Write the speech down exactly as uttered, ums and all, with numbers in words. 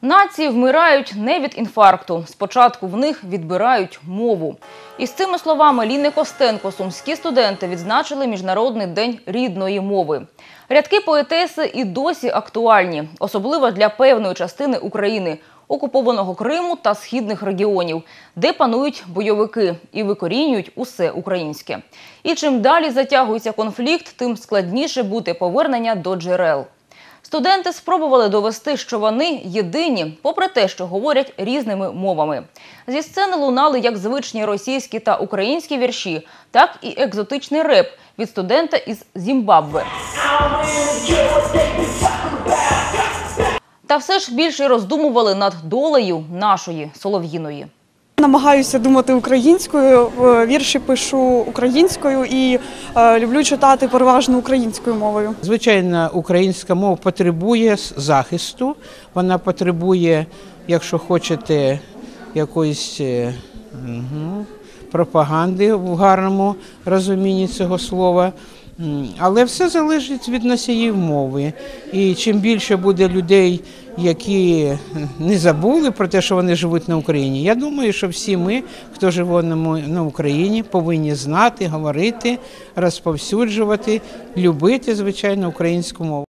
Нації вмирають не від інфаркту. Спочатку в них відбирають мову. Із цими словами Ліни Костенко сумські студенти відзначили Міжнародний день рідної мови. Рядки поетеси і досі актуальні, особливо для певної частини України – окупованого Криму та східних регіонів, де панують бойовики і викорінюють усе українське. І чим далі затягується конфлікт, тим складніше буде повернення до джерел. Студенти спробували довести, що вони єдині, попри те, що говорять різними мовами. Зі сцени лунали як звичні російські та українські вірші, так і екзотичний реп від студента із Зімбабве. Та все ж більше роздумували над долею нашої Солов'їної. Намагаюся думати українською, вірші пишу українською і е, люблю читати переважно українською мовою. Звичайно, українська мова потребує захисту, вона потребує, якщо хочете, якоїсь е, угу, пропаганди в гарному розумінні цього слова. Але все залежить від носіїв мови. І чим більше буде людей, які не забули про те, що вони живуть на Україні, я думаю, що всі ми, хто живе на Україні, повинні знати, говорити, розповсюджувати, любити, звичайно, українську мову.